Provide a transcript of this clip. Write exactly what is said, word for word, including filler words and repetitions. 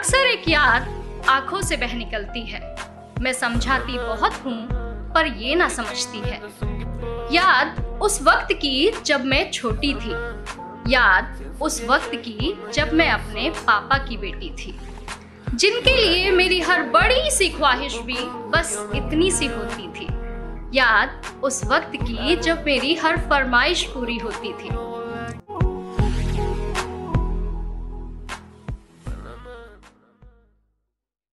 अक्सर एक याद आंखों से बह निकलती है। मैं समझाती बहुत हूँ पर ये ना समझती है। याद उस वक्त की जब मैं छोटी थी, याद उस वक्त की जब मैं अपने पापा की बेटी थी, जिनके लिए मेरी हर बड़ी सी ख्वाहिश भी बस इतनी सी होती थी। याद उस वक्त की जब मेरी हर फरमाइश पूरी होती थी।